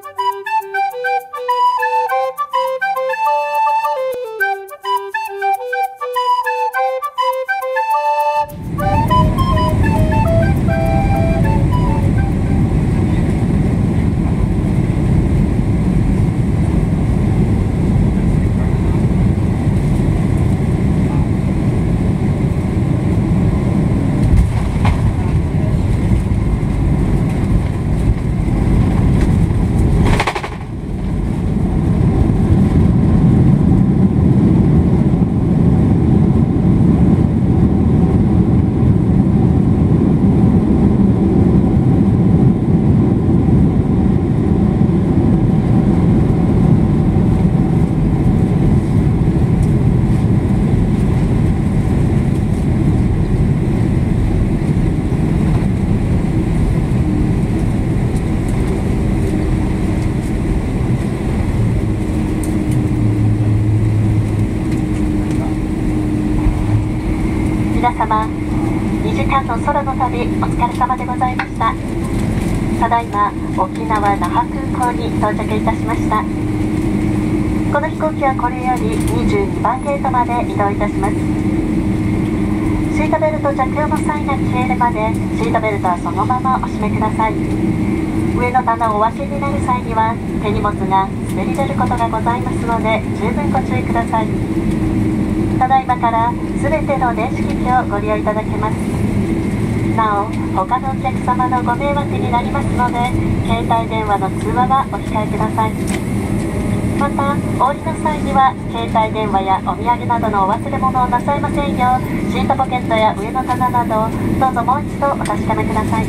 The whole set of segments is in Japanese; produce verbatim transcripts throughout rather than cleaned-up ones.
皆様、にじかんの空の旅お疲れ様でございました。ただいま沖縄那覇空港に到着いたしました。この飛行機はこれよりにじゅうにばんゲートまで移動いたします。シートベルト着用の際が消えるまでシートベルトはそのままお締めください。上の棚をお忘れになる際には手荷物が滑り出ることがございますので十分ご注意ください。ただいまからすべての電子機器をご利用いただけます。なお、他のお客様のご迷惑になりますので携帯電話の通話はお控えください。また、お降りの際には携帯電話やお土産などのお忘れ物をなさいませんようシートポケットや上の棚などどうぞもう一度お確かめください。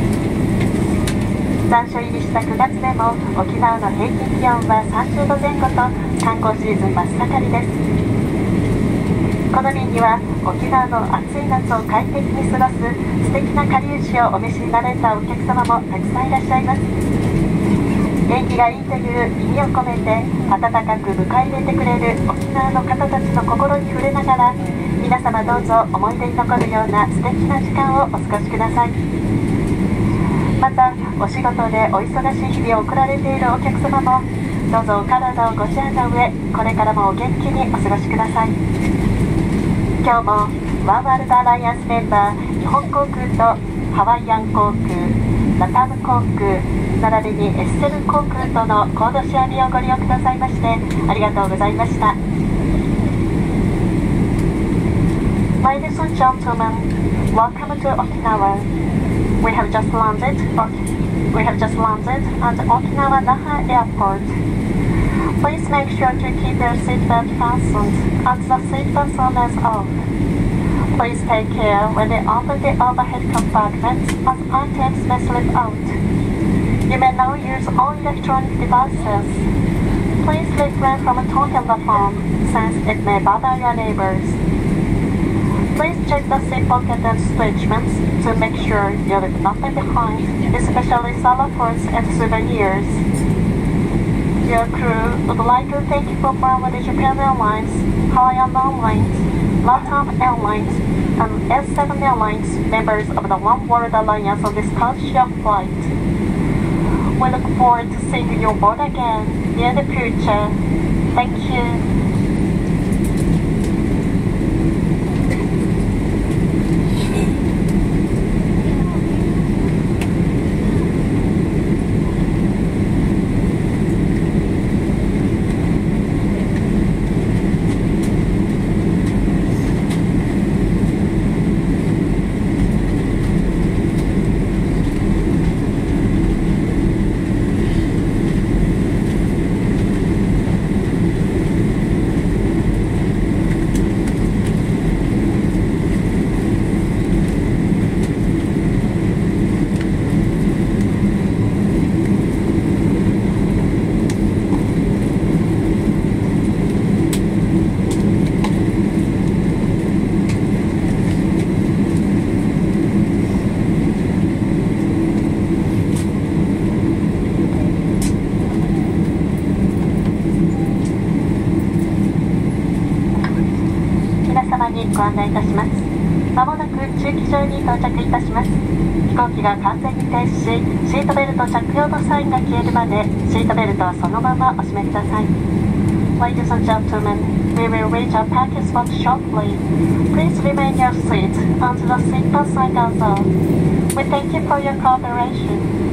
残暑入りしたくがつでも沖縄の平均気温はさんじゅうどぜん後と観光シーズン真っ盛りです。この便には沖縄の暑い夏を快適に過ごす素敵なかりゆしをお召しになられたお客様もたくさんいらっしゃいます。元気がいいという意味を込めて温かく迎え入れてくれる沖縄の方たちの心に触れながら皆様どうぞ思い出に残るような素敵な時間をお過ごしください。また、お仕事でお忙しい日々を送られているお客様もどうぞお体をご自愛の上これからもお元気にお過ごしください。今日もワンワールドアライアンスメンバー日本航空とハワイアン航空、ラタム航空並びに エスセブン 航空とのコードシェア便をご利用くださいましてありがとうございました。 Ladies and gentlemen, welcome to Okinawa. We have just landed We have just landed at Okinawa Naha Airport.Please make sure to keep your seatbelt fastened and the seatbelt sign is off. Please take care when you open the overhead compartment as items may slip out. You may now use all electronic devices. Please refrain from talking on the phone since it may bother your neighbors. Please check the seat pocket and attachments to make sure you leave nothing behind, especially cellar phones and souvenirs.Your crew would like to thank you for flying with Japan Airlines, Hawaiian Airlines, LATAM Airlines, and S seven Airlines, members of the One World Alliance on this codeshare flight. We look forward to seeing you aboard again in the future. Thank you. ご案内いたします。まもなく中機場に到着いたします。飛行機が完全に停止し、シートベルト着用のサインが消えるまでシートベルトはそのままお締めください。Ladies and gentlemen, we will reach our parking spot shortly. Please remain in your seat until the seatbelt sign goes off. We thank you for your cooperation.